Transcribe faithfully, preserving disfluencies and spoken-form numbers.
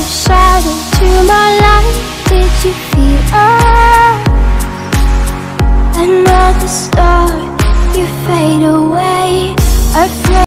shadow to my light. Did you feel us? Another star, you fade away. Afraid